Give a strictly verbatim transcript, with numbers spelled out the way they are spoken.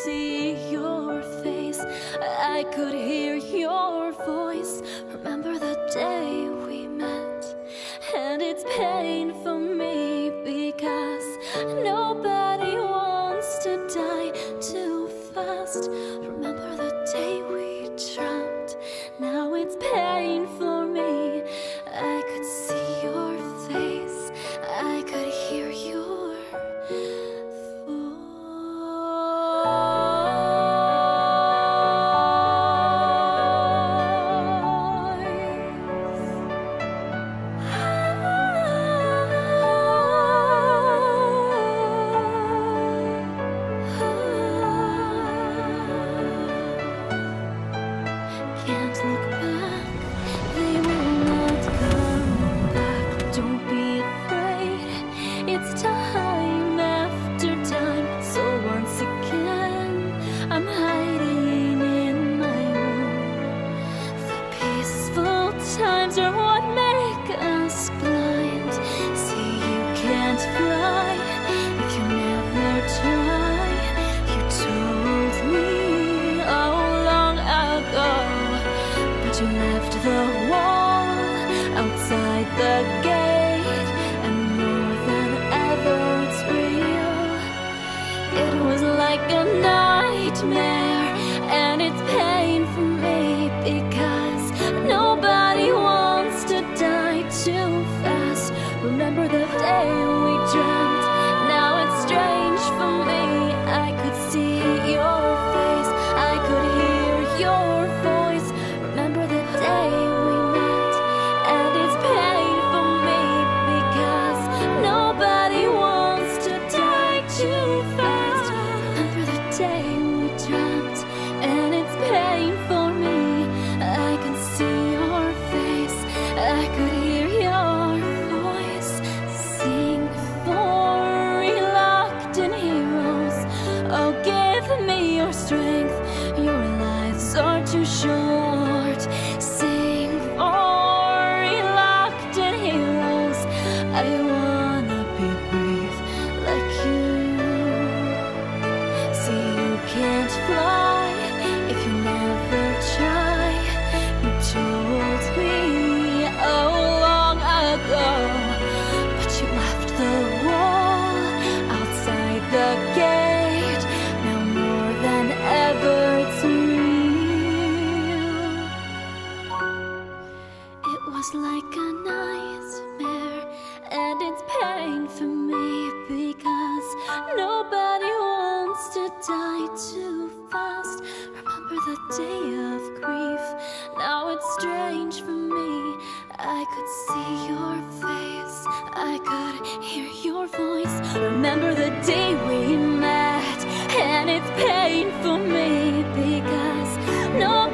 see your face, I could hear your voice. Remember the day we met, and it's pain for me because nobody wants to die too fast. Remember the day we dreamt, now it's pain for me. I could see your face, I could hear your can't look back, they will not come back. Don't be afraid, it's time after time. So once again, I'm hiding in my room. The peaceful times are what make us blind. See, you can't fly if you never try. You told me oh long ago, but you left the wall outside the gate, and more than ever it's real. It was like a nightmare, and it's pain for me because nobody wants to die too fast. Remember the day we dreamt, now it's strange for me. I could see your face, I could hear your voice. Remember the day we met, and it's pain for me because nobody wants to die too fast. Remember the day we dreamt, and it's pain for me. I can see your face, I could hear your voice. Sing for reluctant heroes, oh give me your strength, your lives are too short. Sing for reluctant heroes, I wanna be brave like you. See, you can't fly if you never try. You told me oh long ago, but you left the wall outside the gate. Now more than ever it's real. It was like a nightmare, and it's pain for me because nobody wants to die too fast. Remember the day of grief, now it's strange for me. I could see your face, I could hear your voice. Remember the day we met, and it's pain for me because no